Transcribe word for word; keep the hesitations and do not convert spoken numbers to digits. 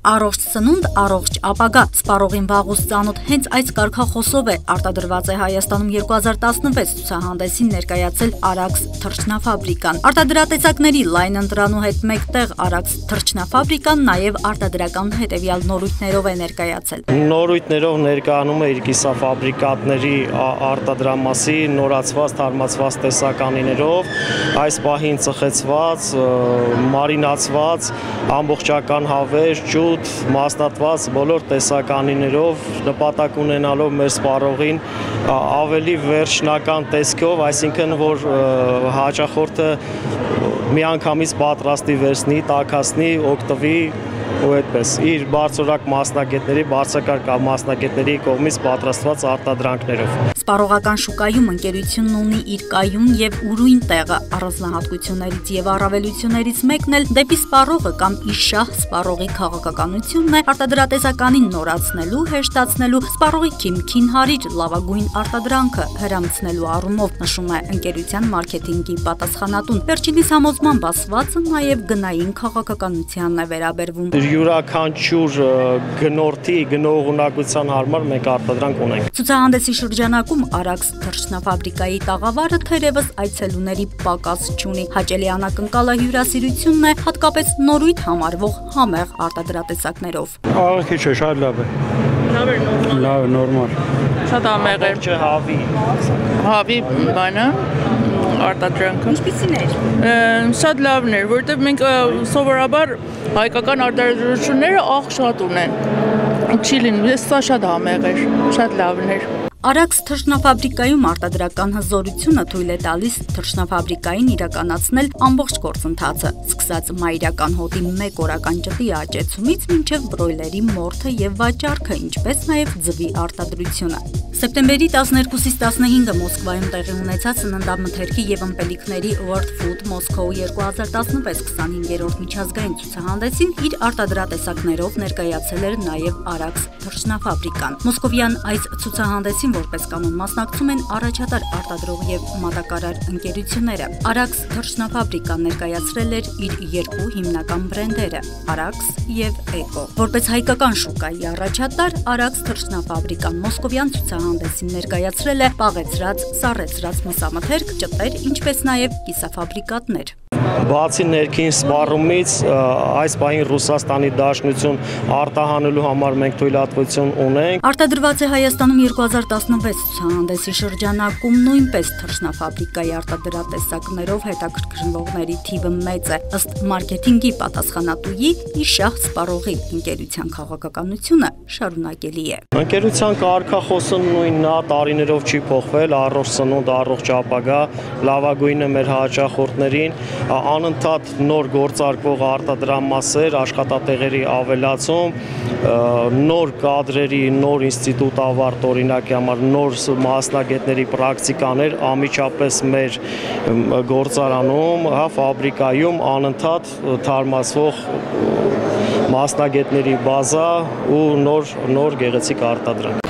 Առողջ սնունդ, առողջ ապագա, սպառողին վաղուց ծանոթ հենց այս կարգախոսով է արտադրված է Հայաստանում երկու հազար տասնվեց ցուցահանդեսին ներկայացել Արաքս թռչնաֆաբրիկան։ Արտադրատեսակների լայն ընտրանու հետ մեկտեղ Արաքս թռչնաֆաբրիկան նաև արտադրական հետևյալ նորույթներով է ներկայացել։ Նորույթներով ներկայանում է իր կիսաֆաբրիկատների արտադրամասի նորացված, թարմացված տեսականիներով, այս պահին ծխեցված, մարինացված, ամբողջական հավերժ, ջուր մասնատված բոլոր տեսականիներով նպատակ ունենալով մեր սպառողին ավելի վերջնական տեսքով, այսինքն որ հաճախորդը միանգամից պատրաստի վերցնի, տաքացնի, օգտվի ու այդպես իր բարձրորակ մասնագետների, բարձրակարգ մասնագետների կողմից պատրաստված արտադրանքներով։ Սպառողական շուկայում ընկերությունն ունի իր կայուն եւ ուրույն տեղը, առանձնահատկություններից եւ առավելություններից մեկն էլ դեպի սպառողը կամ իր շահ սպառողի քաղաքականությունն է արտադրատեսականին նորացնելու, հեշտացնելու, սպառողի քիմքին հարիր լավագույն արտադրանքը հրամցնելու առումով, նշում է ընկերության մարքեթինգի պատասխանատուն։ Վերջինիս համոզմամբ ասվածը նաեւ գնային քաղաքականությանն է վերաբերվում։ Յուրաքանչյուր գնորդի գնողունակության համար մենք արտադրանք ունենք։ Ցուցահանդեսի շրջանակում Արաքս թռչնաֆաբրիկայի տաղավարը թերևս այցելուների պակաս չունի։ Հաճելի անակնկալը հյուրասիրությունն է, հատկապես նորույթ համարվող համեղ արտադրատեսակներով։ Աղքի չէ, շատ լավ է։ Լավ է, նորմալ։ Լավ է, նորմալ։ Շատ ամեղ է։ Հավի։ Հավի բանը արտադրանքը։ Ինչպիսին էր։ Շատ լավն էր, որովհետև մենք սովորաբար հայկական արտադրությունները աղ շատ ունեն։ Չի լինում, ես սա շատ համեղ էր, շատ լավն էր։ Արաքս թռչնաֆաբրիկայում արտադրական հզորությունը թույլ է տալիս թռչնաֆաբրիկային իրականացնել ամբողջ գործընթացը, սկսած մայրական հոտի մեկ օրական ճտի աճեցումից մինչև բրոյլերի մորթը եւ վաճառքը, ինչպես նաեւ ձվի արտադրությունը։ Սեպտեմբերի տասներկուսից տասնհինգը Մոսկվայում տեղի ունեցած սննդամթերքի եւ ըմպելիքների World Food Moscow երկու հազար տասնվեց քսանհինգերորդ միջազգային ցուցահանդեսին իր արտադրատեսակներով ներկայացել էր նաեւ Արաքս թռչնաֆաբրիկան։ Մոսկովյան այս ցուցահանդեսին որպես կանոն մասնակցում են առաջատար արտադրող եւ մատակարար ընկերությունները։ Արաքս թռչնաֆաբրիկան ներկայացրել էր իր երկու հիմնական բրենդերը՝ Արաքս եւ Էկո։ Որպես հայկական շուկայի առաջատար, Արաքս թռչնաֆաբրիկան մոսկովյան ցուցահանդեսին ներկայացրել է պաղեցրած, սառեցրած մսամթերք, ճտեր, ինչպես նաեւ կիսաֆաբրիկատներ։ Բացի ներքին սպառումից, այս պահին Ռուսաստանի Դաշնություն արտահանելու համար մենք թույլատվություն ունենք։ Արտադրված է Հայաստանում երկու հազար տասնվեց ցուցահանդեսի շրջանակում նույնպես թռչնաֆաբրիկայի արտադրատեսակներով հետաքրքրվողների թիվը մեծ է։ Ըստ մարքեթինգի պատասխանատուի, ի շահ սպառողի ընկերության քաղաքականությունը շարունակելի է։ Ընկերության կարգախոսը նույնն է, տարիներով չի փոխվել, առողջ սնունդ, առողջ ապագա, լավագույնը մեր հաճախորդներին, անընդհատ նոր գործարկվող արտադրամասեր, աշխատատեղերի ավելացում, նոր կադրերի, նոր ինստիտուտ ավարտ օրինակի համար նոր մասնագետների պրակտիկաներ անմիջապես մեր գործարանում, հա, ֆաբրիկայում անընդհատ թարմացվող մասնագետների բազա ու նոր նոր գեղեցիկ արտադրանք։